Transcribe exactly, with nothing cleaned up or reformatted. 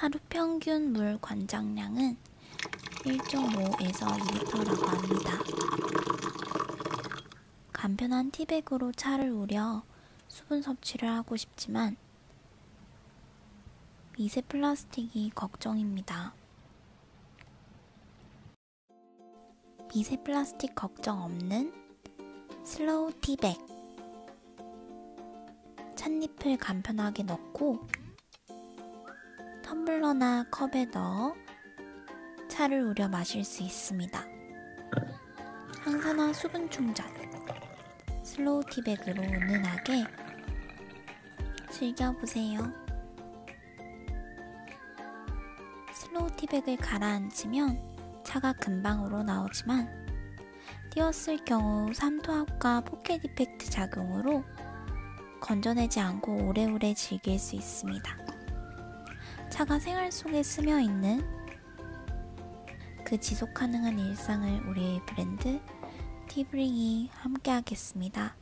하루 평균 물 관장량은 일 점 오에서 이 리터라고 합니다. 간편한 티백으로 차를 우려 수분 섭취를 하고 싶지만 미세 플라스틱이 걱정입니다. 미세 플라스틱 걱정 없는 슬로우 티백. 찻잎을 간편하게 넣고 텀블러나 컵에 넣어 차를 우려 마실 수 있습니다. 항산화 수분 충전. 슬로우 티백으로 은은하게 즐겨보세요. 슬로우 티백을 가라앉히면 차가 금방 우러나오지만 띄웠을 경우 삼투압과 포켓 이펙트 작용으로 건져내지 않고 오래오래 즐길 수 있습니다. 차가 생활 속에 스며있는 그 지속가능한 일상을 우리의 브랜드 티브링이 함께하겠습니다.